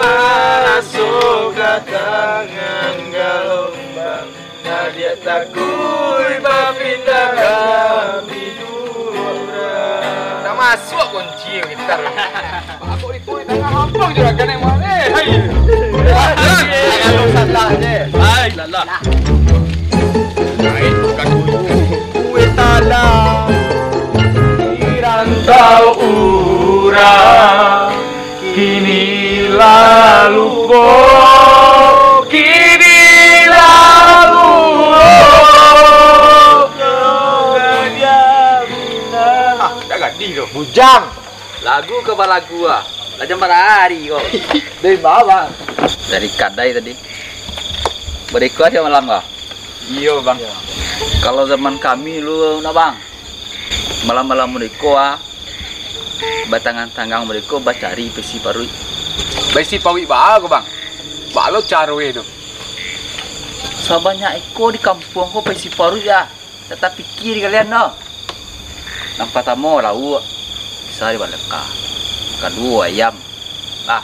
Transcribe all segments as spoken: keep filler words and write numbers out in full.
masuk ke tangan gelombang. Nah dia takut berpindah kami dua. Dah masuk kunci gitar. Aku di koi tengah hampung juragan yang mana? Hai. Kalau salah je. Hai, lalah. Hai, bukan dulu. Kue talam dirantau urang kini lalu po kini lalu Ah, dah ganti tu. bujang Lagu ke lagu ah. Lajam pada hari kok. dari bawah. Dari kadai tadi. Berikut aja malam kah? Iya, Bang. Kalau zaman kami lu nak bang. Malam-malam mereka batangan tanggang mereka bacari besi parui. Besi pawi ba aku, Bang. Ba lo carwe tu. Sebanyak eko di kampung kok besi parui ya. Tetap pikir kalian no. Nampak tamu lau. Sari baleka. Kedua ayam. Lah.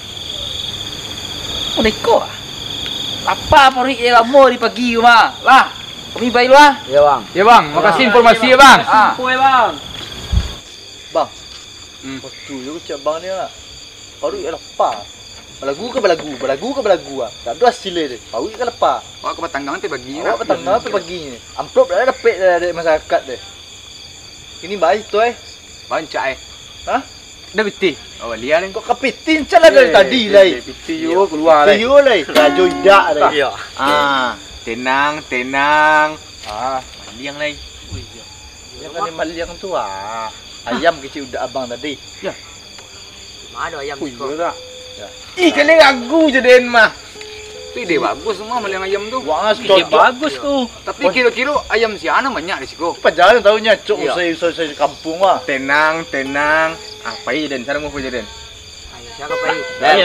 Mereka ah. Apa parui yang lama di pagi mah? Lah. Kami baik lu ah. Ya bang. Ya, Bang. Makasih informasi ya, Bang. Ah. Kue bang. Bang. Hmm. Waktu tu cak bang ni lah. Baru ia lepas. Belagu ke belagu, belagu ke belagu ah. Tak ada hasil dia. Baru ia lepas. Awak ke batang tu bagi. Awak petang apa pagi ni? Amplop dah dapat dari masyarakat dia. Ini baik tu eh. Bancak eh. Hah? Dah betul. Oh, lihat ni. Kau kapitin cakap dari tadi lah. Betul yo keluar lah. Tiyo lah. Rajo idak lah. Iya. Ah. Tenang, tenang. Ah, maliang lai. Yang kan maliang tu ah. Ayam kecil udah abang tadi. Mana ayam Ui, tak. Ih, kalian ragu je Den mah. Tapi dia bagus semua maliang ayam tu. Wah, cocok bagus tu. Tapi kira-kira ayam si Ana banyak di situ. Apa jalan tahunya cok Iya. usai-usai kampung ah. Tenang, tenang. Apa ini Den? Cara mau kerja Den? Siapa pai?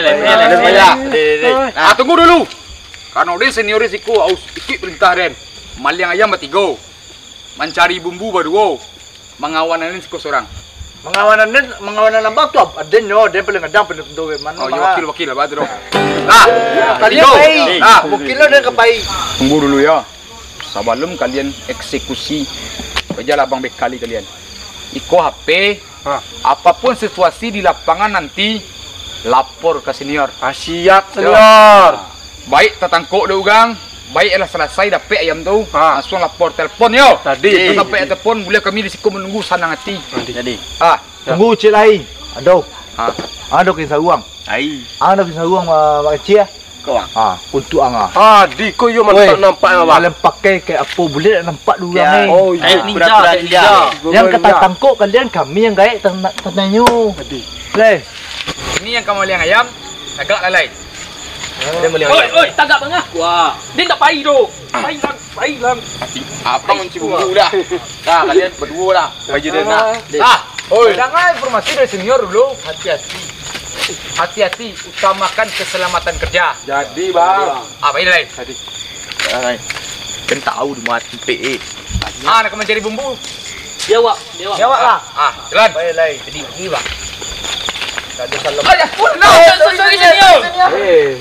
Ah, tunggu dulu. Karena dia senior risiko, aus ikut perintah Den. Maliang ayam bertiga. Mencari bumbu berdua. Mengawanan ini sikut seorang. Mengawanan dan mengawanan lambang tu ada nyo dia paling ngedang paling tentu mana. Oh, ya wakil-wakil lah batu dong. Nah, Kalian tiga. baik. Nah, Wakil lo dia kebaik. tunggu dulu ya. Sebelum kalian eksekusi, kerjalah bang bekali kalian. Iko H P, apapun situasi di lapangan nanti lapor ke senior. Ah, siap senior. Baik tertangkuk deh ugang. Baik adalah selesai dapat ayam tu, langsung lapor telefon yo. Tadi. Itu sampai telefon boleh kami di siku menunggu sanang hati. Jadi. Ah, Tunggu cik lain. Aduh. ah, Ada kisah uang. Ai. Ada kisah uang mak kecil ah. Kau ah. Ah, untuk angah. Ah, di ko yo Weh, mantap nampak abang. Kalian pakai kayak apa boleh nak nampak dulu Ya. ni. Oh, Eh, iya. ninja, ninja. Yang kata tangkuk kalian kami yang gaik ternanyu. Leh. ini yang kamu liang ayam, agak lalai. Dia melihat. Oi, oi, tagak bang ah. Wah, dia tak pai tu. Pai lang, pai lang. Apa kunci bumbu dah? Nah, kalian berdua lah. Baju dia nak. Ah. Ah, oi. Dengar informasi dari senior dulu. Hati-hati. Hati-hati, utamakan keselamatan kerja. Jadi bang. Apa ini lain? Tadi. Kan tahu di mati P E. Ah, nak mencari bumbu. Dia awak, dia awak. Jawab lah. Ah, jalan. Baik lain. Jadi begini bang. Ada salam. Ayah, pun no, sorry, sorry, senior. Eh.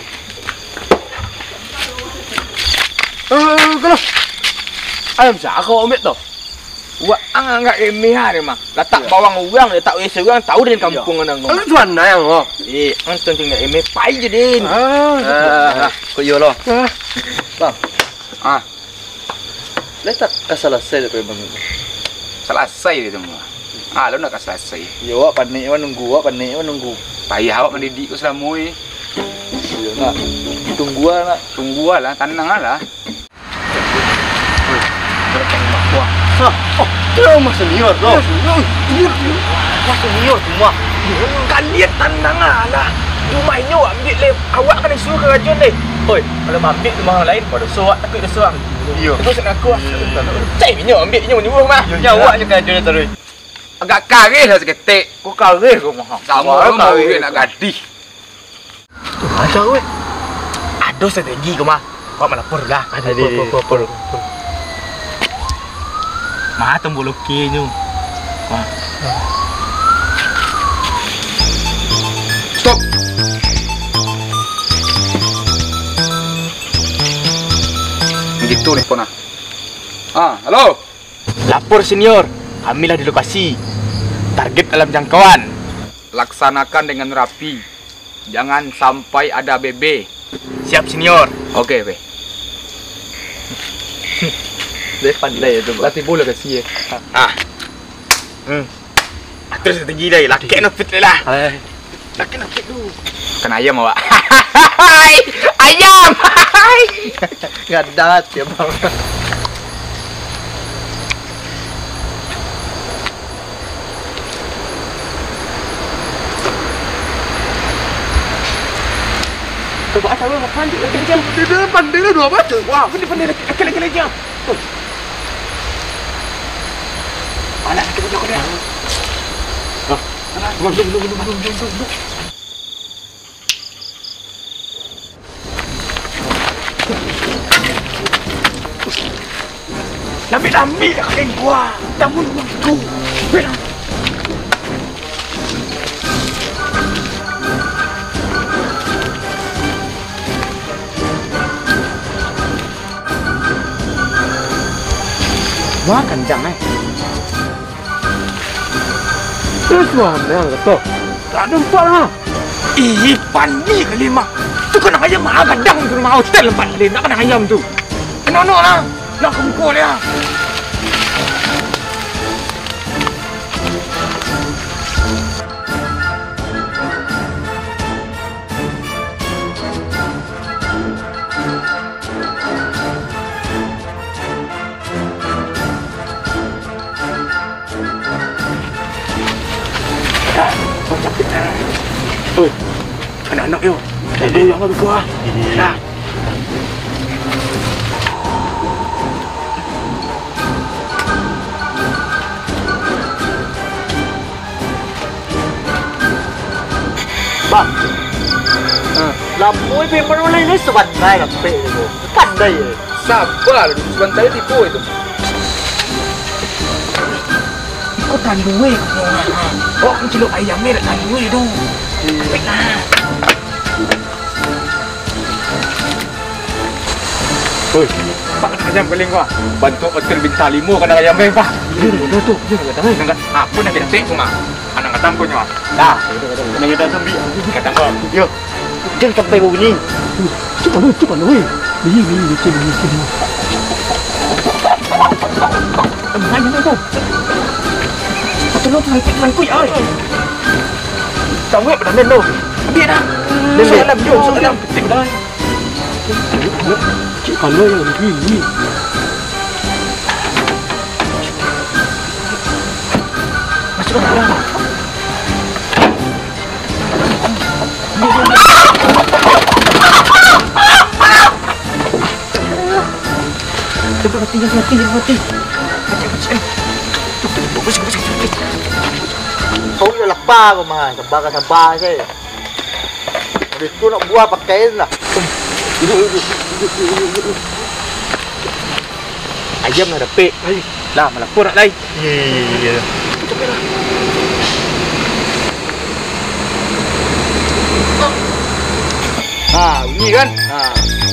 Eh, kalau ayam siapa kau ambil tu? Wah, ang enggak remeh hari mah. Letak bawang urang, letak wes urang tahu din kampung nang. Lu tu mana yang kau? Eh, ang tentang enggak remeh pai je din. Ah, Kau yo lo. Bang. Ah, Letak selesai daripada bang. selesai dia semua. Ah, lu nak selesai. Ya awak panik awak nunggu, awak panik awak nunggu. Payah awak mendidik ku selama ni. Ya nak. Tunggu lah nak. Tunggu lah, tenang lah. Oh, dia mas senior tu. Mas senior semua. Kalian tenang lah. Rumah ini awak ambil le. Awak kena suruh ke rajun ni. Oi, kalau ambil rumah orang lain pada suruh takut dia seorang. Ya. Terus nak aku. Cai punya ambil punya nyuruh mah. Ya awak je kan dia terus. Agak karih lah seketik. Kau kareh kau mah. Sama lu mau nak gadis. Macam weh. Ada strategi kau mah. Kau melapor lah. Ada di. Mah tembok lokinya. Stop. Itu nih pona. Ah, halo. Lapor senior, kamilah di lokasi. Target dalam jangkauan. Laksanakan dengan rapi. Jangan sampai ada B B. Siap senior. Oke, be. Dia pandai itu, Bang. Latih bola kasih ya. Ah. Hmm. Terus tinggi dah, laki nak fit lah. Hai. Laki nak fit tu. Kan ayam awak. Ayam. Gadat ya, Bang. Coba asal lu pandai lagi jam. Dia pandai lah dua baca. Wah, pandai pandai lagi lagi lagi jam. Anak kita jago dia. Ah, belum belum belum belum belum belum. Lambi lambi dah keng gua. Tamun tu. Benar. Wah, kencang eh. Terus mana yang kata? Tak ada empat lah. Ih, pandi kali mak. Tu kena ayam mah gadang tu rumah hotel empat kali. Nak kena ayam tu. Kena nak lah. Nak kemukul dia. Oi, anak-anak yo. Ada yang ada gua. Dah. Bang. Ah, lampu ini peroleh ni sebentar lampu itu. Pandai ya. Sabar, sebentar tipu itu. Kau tak duit kau. Oh, kau celuk ayam ni tak duit tu. Baiklah. Oi, Pak ayam paling gua. Bantu hotel bintang lima kena ayam ni, Pak. Ini tu, ini kata ni. Angkat apa nak kita tu mah? Anak kata aku nyawa. Dah. Kena kita sambil. Kata kau. Yo. Jangan sampai bunyi. Cepat lu, cepat lu. Ni ni ni ni ni. Mana ni tu? Tolong tolong tolong kuy ai. Tahu apa dah melo. Biar dah. Soalan jom soalan penting dah. Cik kalau yang ni ni. Masuk dah. Cepat mati, mati, mati. Kau dah lapar kau mah. Sabar sabar saya. Habis tu nak buah pakai lah. Ayam dah dapet. Lah melapor nak lain. Iya. Ha, bunyi kan? Ha.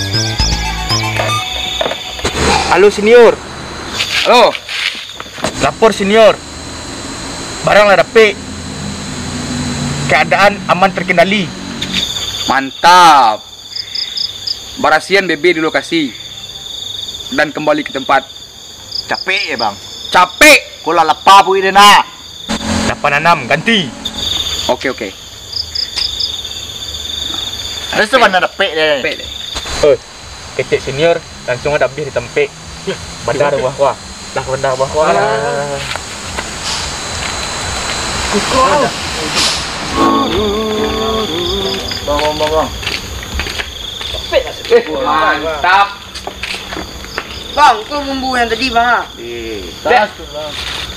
Halo senior. Halo. Lapor senior. Barang dah dapet. Keadaan aman terkendali. Mantap. Barasian B B di lokasi dan kembali ke tempat. Capek ya bang. Capek. Kau lah lapar pun dia nak. lapan enam ganti. Oke oke. Ada sebenarnya dapet dia. Capek deh. Oh, kecek senior langsung ada habis di tempat. Bandar wah wah. Lah bandar wah wah. Kukuh. Bang bang bang bang. Eh, mantap. Bang, tu bumbu yang tadi bang. Eh, tas tu bang.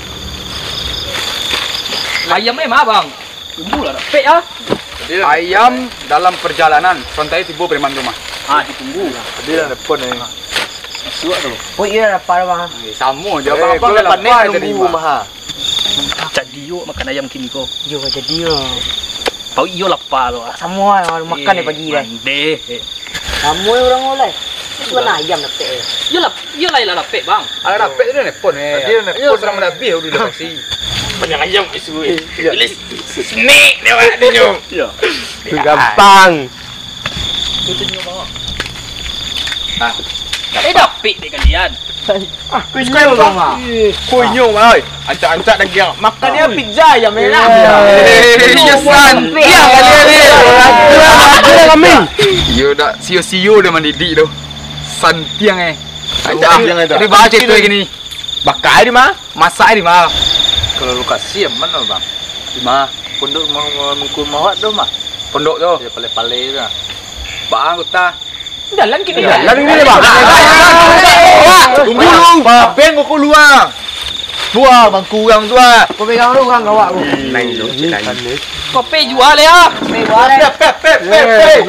Ayam ni mah bang. Bumbu lah dapet ah. Ayam dalam perjalanan. Sontai tiba preman rumah. Ah, ditunggu. Tadi dah depan ni. Suat tu. Oh iya lapar bang. Eh, sama je Eh, abang kau abang lah dah panik lapar jadi nunggu mah. mah. Jadi yuk makan ayam kini kau. Yo jadi yo. Pau iyo lapar lo. Semua orang makan ni pagi dah. Deh. Kamu orang oleh. Sebenarnya ayam lepek. Yalah, yalah lah lepek bang. Ada dapet tu dia nepon eh. Dia nepon serang menabih udah lokasi. Banyak ayam isu. Ilis. Snake dia buat dia nyo. Ya. Gampang. Itu nyo bang. Ah. Eh dapet dek kalian. Ah, kuih nyo bang. Kuih nyo oi. Ancak-ancak daging. Makan dia pizza ayam enak. Iya san. Iya Ada kami. Yo dah sio-sio dia mendidik tu. Santiang eh. Ancak yang itu. Dia baca tu gini. Bakar di mah. Masak di mah. Kalau lu kasih mana bang? Di mana? Pondok mau mengkul mawat tu mah. Pondok tu. Dia pale-pale tu. Bang kita. Jalan kini Jalan ini bang. Tunggu dulu. Beng kau keluar. Buah bang kurang tu ah. Kau pegang dulu kan kawak aku. Naik tu. Kopi jual ya. Pegang deh. Pep pep pep pep.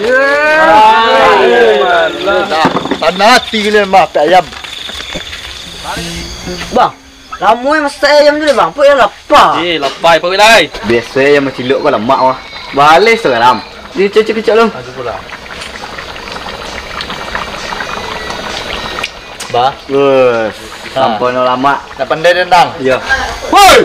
Tanah hati kalian mah pek ayam. Bang, lama yang masak ayam tu bang. Puk yang lapar. Eh, lepai pergi lai. Biasa yang macam cilok kau lemak mah. Balik seram. Dia kecil-kecil lu. Aku pula. Bah. Wes. Sampai no lama. Dah pandai dendang. Ya. Hoi.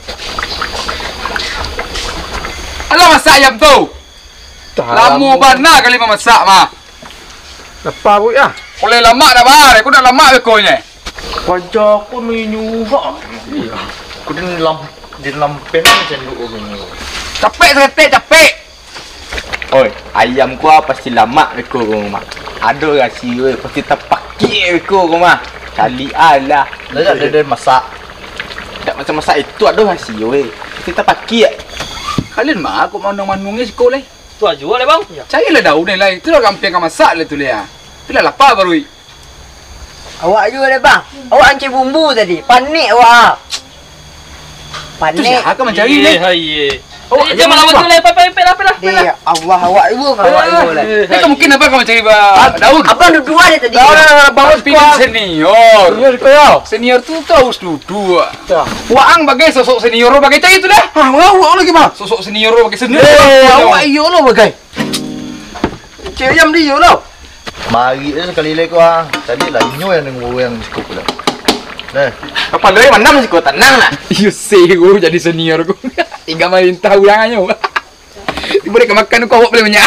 Alah masak ayam tu. Lama bana kali memasak mah. Lepas pun ya. Oleh lama dah bar, aku nak lama ke kau nya. Kocok pun minyu kok. Iya. Aku di dalam di dalam pen macam duk minyu. Capek seketik capek. Oi, ayam ku pasti lama reko rumah. Ada rasi we pasti terpakik reko rumah. Kali alah. Dah ada dia masak. Tak macam masak itu ada rasi we. Pasti terpakik. Kalian mah aku manung-manungnya sekolah. Tu jual le bang. Carilah daun ni lah. Itulah gampang kau masak lah tu dia. Itulah lapar baru. Awak juga deh bang. Awak ancik bumbu tadi. Panik awak. Tu Panik. siapa kau mencari ni? Hai. Oh, jangan lawan tu le. Pai pai lah, lah. Dia Allah awak juga kan awak juga lah. Ni kau mungkin apa kau mencari daun? Abang duduk ada tadi. Bawa pilih senior. Senior kau ya. Senior tu tahu duduk. Waang bagai sosok senior bagai cai tu dah. Ah, awak lagi mah. Sosok senior bagai senior. Eh, awak iyo lo bagai. Cik ayam dia lo. Mari dia sekali lagi kau ah. Tadi lah inyo yang nunggu yang cukup lah. Nah, Apa dari mana mesti kau tenang lah. You say aku jadi senior aku. Tinggal main tahu ulangannya. Boleh kau makan kau awak boleh banyak.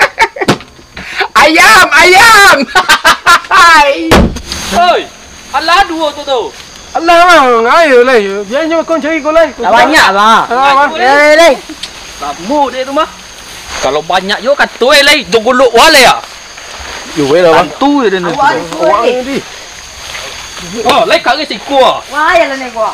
Ayam, ayam. Hoi. Alah dua tu tu. Allah bang, ayo lah. Biarnya kau cari kau lah. Tak banyak bang. Ah, Eh, leh. Kamu dia tu mah. Kalau banyak yo kat tu lai, tunggu lu wale ya. Yo weh lah bang. Tu dia ni. Awak Awak ni. ni. Oh, lai kagak si kuah. Wah, ya lah ni kau.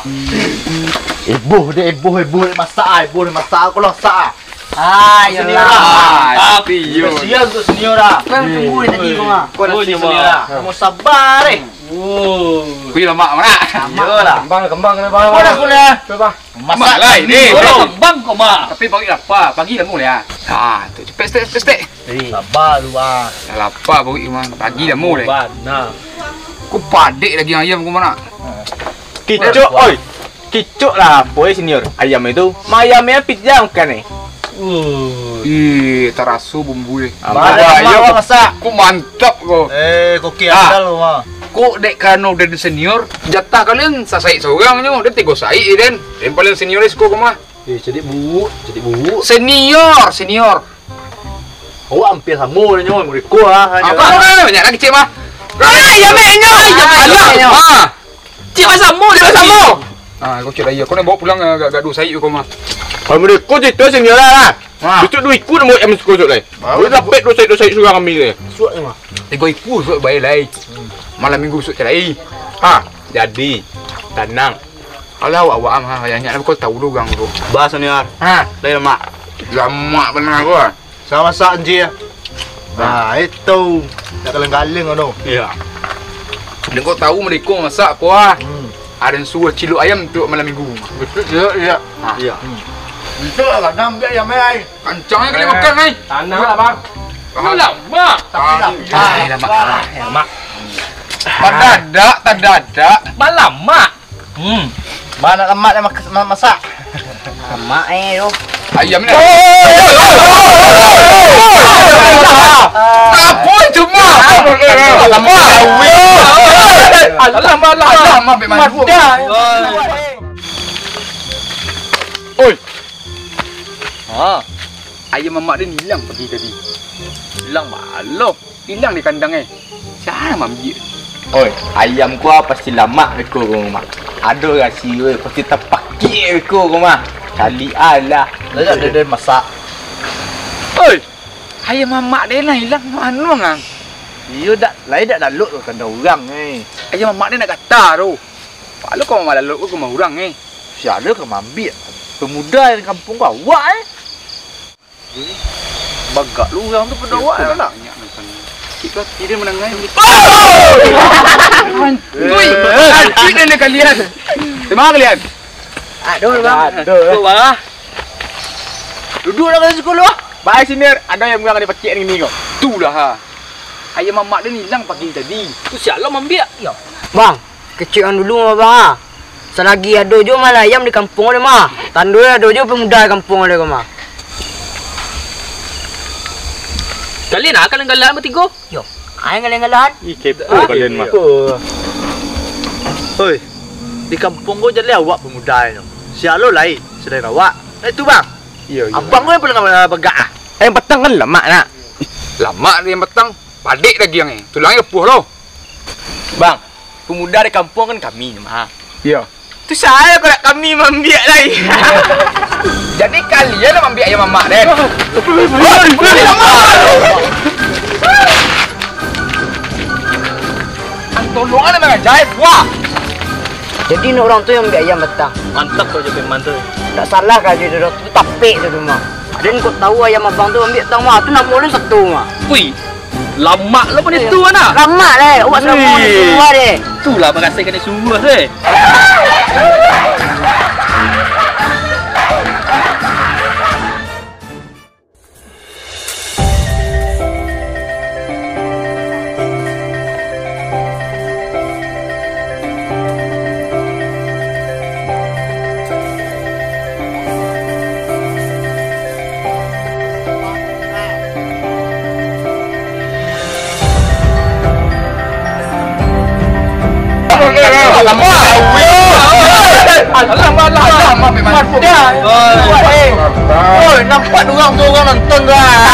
Ibu dia, ibu, ibu dia masak, ibu dia masak aku lah masak. Ah, ya lah. Ah, setuju. Siap untuk senior lah. Kau yang tunggu ni tadi kau mah. Kau nak Oh, senior ni, lah. Kamu sabar eh. Oh. Kui lama mana? Iyalah. Kembang, kembang kena bang. Kau dah kuliah. Coba. Masak lah ini. Kau kembang kau mah. Tapi pagi lapar, pagi dah mula. Ha, tu cepet cepet cepet cepet. Sabar tu bang. Dah lapar pagi memang pagi dah mula. Nah. Aku padik lagi ayam aku mana? Kicuk, oi. Kicuk lah, boy senior. Ayam itu. Ayamnya pizza bukan eh? Oh. Ih, terasa bumbu ni. Mana ayam masak? Aku mantap kau. Eh, koki Ah. andal lu mah. Kok dek kano udah di senior, jatah kalian sasai seorang nyo, dia tiga sai den. Yang paling senior isko kau mah. Eh, jadi bu, jadi bu. Senior, senior. Oh, hampir sama dia nyoy, mereka ah. Apa mana banyak lagi cik mah? Ayam nyo, ayam ayam. Ah. Cik masa mu, Dia sama. Ah, kau kira iya, kau nak bawa pulang agak gaduh sai kau mah. Kalau mereka cerita senior lah. Ah. Itu duit ku nak yang mesti kau lah. Kau dapat dosa-dosa surang kami ni. Suat ni mah. Tiga iku suat baik lai. Malam minggu suat cerai. Ha, jadi tenang. Alah awak awak am ha, yang nak kau tahu dulu gang tu. Bah senior. Ha, Dah lemak. lama benar kau. Sama masak je. Nah, itu. Dah kaleng-kaleng tu. Ya. Dan kau tahu mereka masak kau ah. Hmm. Ada yang suruh cilok ayam untuk malam minggu. Betul ya, ya. Ha. Ya. Betul lah kadang dia yang mai. Kancangnya kali makan ni. Tanah lah bang. lama. Ah, lama. Lama. Tak dadak, tak dadak. Lama. Hmm. Mana lemak dia mak- masak? Mak eh tu. ayam ni. Apa itu mah? Alah malah alah mah be madu. Oi. Ha. Ayam mamak dia hilang pergi tadi. Hilang malu. Hilang di kandang eh. Siapa mambi? Oi, ayam ku pasti lama reko rumah. Ada rasi we pasti terpakir reko rumah. Kali ala. Dah ada dia masak. Oi. Ayam mamak dia nak hilang mana ngang? Iya dak, lain dak dalut tu kandang orang ni. Ayam mamak dia nak kata tu. Pak lu kau malah lalut ke rumah orang ni. Siapa ke mambit? Pemuda yang kampung kau awak eh. Bagak lu orang tu pada awak nak. Kita tidak menangai. Oi, antik ni kalian. Terima kalian. Aduh bang. Aduh. Bang. Duduk dah kat sekolah. Baik sini ada yang mengang ada pakcik ni kau. Itulah ha. Ayam mamak dia hilang pagi tadi. Tu siapa mambiak? Ya. Bang, kecil kan dulu mah bang ah. Selagi ada je malah ayam di kampung ada mah. Tandu ada je pemuda di kampung ada ke mah. Kalian nak galan-galan bertiga? Yo, ai galan-galan. Ih kepo kalian mah. Oi. Di kampung kau jadi awak pemuda ni. Siapa lain selain awak? Itu bang. Ya, ya. Abang kau yang pernah begak ah. Ayam petang kan lama nak. Lama dia yang petang. Padik lagi yang ni. Tulangnya kepuh loh. Bang, pemuda di kampung kan kami mah. Ya. Tu saya kalau kami mambiak lagi. Jadi kalian nak ambil ayam mamak dan. Tolongan memang jahit. Wah. Jadi nak orang tu yang ambil ayam petang. Mantap kau jadi mantu. Tak salah kan dia tu tapik tu mah. Dan kau tahu ayam abang tu ambil petang mah tu nak mulai satu mah. Wih. Lama lah pun itu mana? Lama deh, awak sudah mau semua deh. Itulah merasakan dia semua deh. Lama. Lama lama memang. Oi, nampak orang tu orang nonton dah.